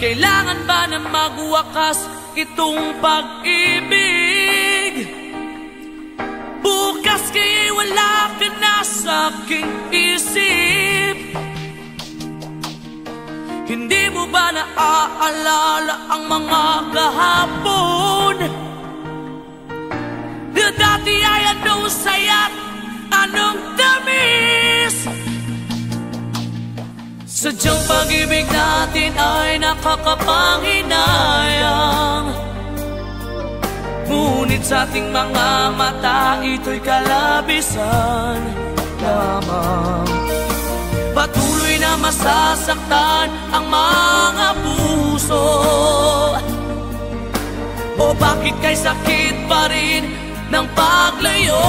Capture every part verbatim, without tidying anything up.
Kailangan ba na magwakas itong pag-ibig? Bukas kaya'y wala ka na sa aking isip. Hindi mo ba naaalala ang mga kahapon? Na dati ay anong saya't anong tamis. Sadyang pag-ibig natin ay nakakapanghinayang, ngunit sa ating mga mata ito'y kalabisan lamang. Patuloy na masasaktan ang mga puso. O bakit kay sakit pa rin ng paglayo?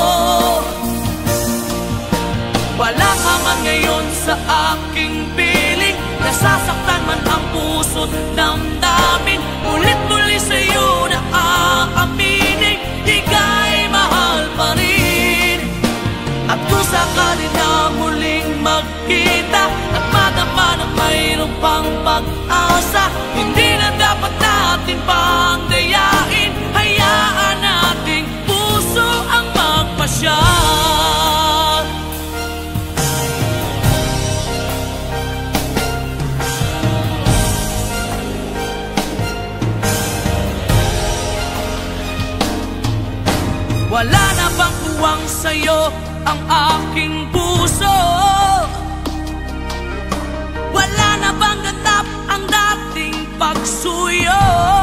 Wala ka man ngayon sa aking piling, nasasaktan man ang puso't damdamin. Ulit-muli sa'yo na aaminin, di ka'y mahal pa rin. At kung sakali na muling magkita at madama na mayroong pang pag-asa, hindi na dapat natin pang dayain. Hayaan nating puso ang magpasya. Wala na bang tuwang sa'yo ang aking puso? Wala na bang ganap ang dating pagsuyo?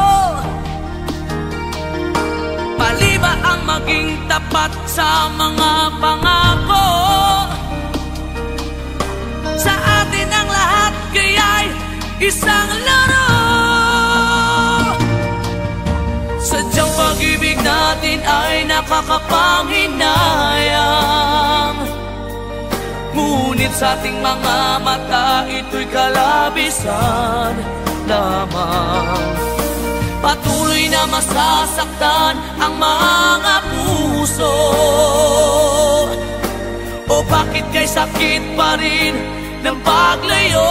Mali ba ang maging tapat sa mga pangako? Sa atin ang lahat kaya'y isang laro. Sadyang pag-ibig natin ay nakakapanghinayang, ngunit sa ating mga mata ito'y kalabisan lamang. Patuloy na masasaktan ang mga puso. O bakit kay sakit pa rin ng paglayo?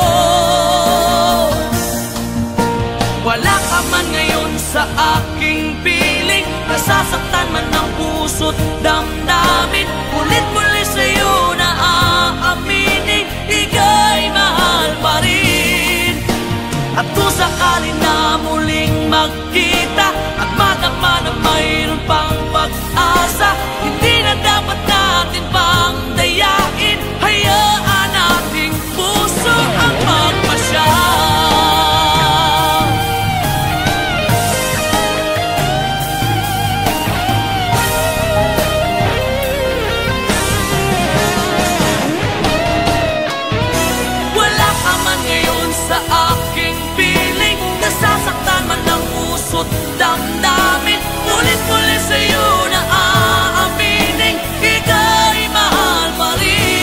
Wala ka man ngayon sa aking piling, nasasaktan man ang puso't damdamin. Ulit-muli sa'yo na aaminin, ika'y mahal pa rin. At kung sakali na muling magkita at madama na mayroon pang pag-asa, hindi na dapat natin pang dayain. Hayaan nating puso ang magpasya. Damdamin, ulit-ulit sa'yo na aaminin, ika'y mahal pa rin.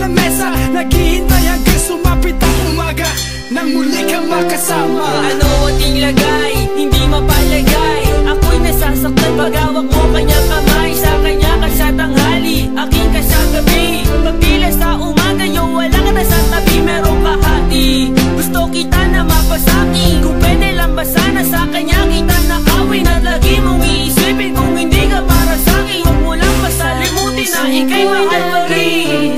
lamesa, naghihintay hanggang sumapit ang umaga nang muli kang makasama. Ano ating lagay, hindi mapalagay. Ako'y nasasaktan pag hawak mo kanyang kamay. Sa kanya ka sa tanghali, aking ka sa gabi. Pagpila sa umaga, yo wala ka na sa tabi. Merong kahati, gusto kita na mapasaki. Kung pwede lang ba sana sa kanya kita nakawin. At lagi mong iisipin kung hindi ka para sa'kin. Huwag mo lang masalimutin na ika'y mahal pa rin.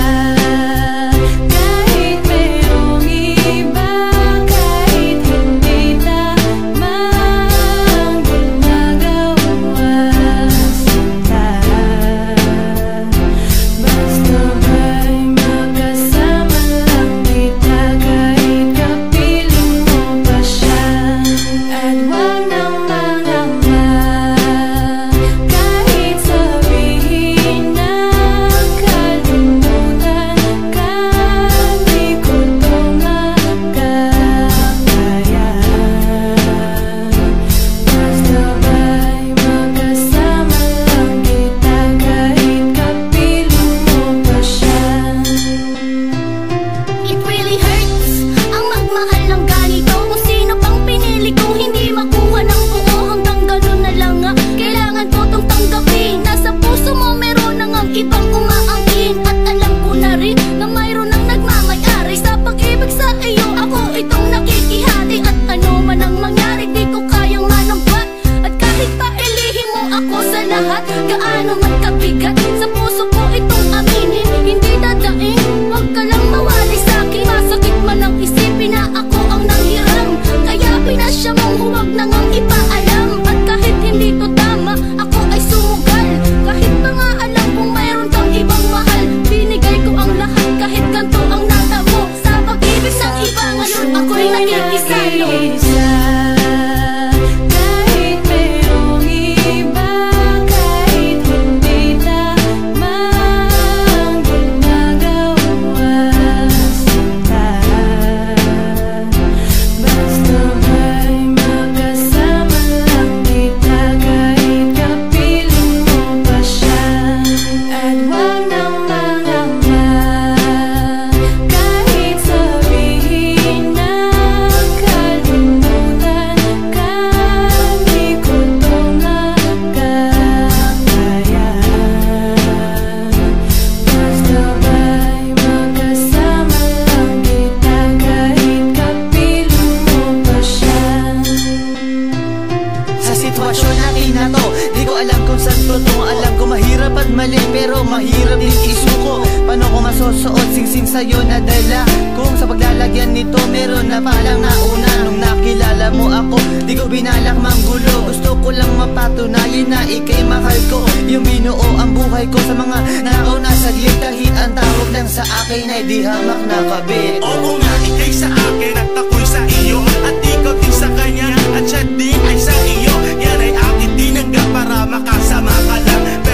Gaano man kabigat sa puso ko itong aminin. Hindi dadaing, huwag ka lang mawali sa'kin. Masakit man ang isipin na ako ang nanghiram. Kaya pinasya mong huwag nang ang ipaalam. At kahit hindi to tama, ako ay sumugal. Kahit pa nga alam kung mayroon kang ibang mahal, binigay ko ang lahat kahit ganito ang natamo. Sa pag-ibig ng iba ngayon ako'y nakikisalo. Sitwasyon natin na to, di ko alam kung saan totoo. Alam ko mahirap at mali, pero mahirap din isuko. Paano ko masusuot singsing sa'yo na dala? Kung sa paglalagyan nito meron na palang nauna. Nung nakilala mo ako, di ko binalak manggulo. Gusto ko lang mapatunayan na ika'y mahal ko. Yung binuo ang buhay ko sa mga nakaw na saglit. Kahit ang tawag lang sa akin ay di hamak na kabit. Oo nga, ika'y sa akin at ako'y sa iyo, at ikaw din sa kanya, at siya din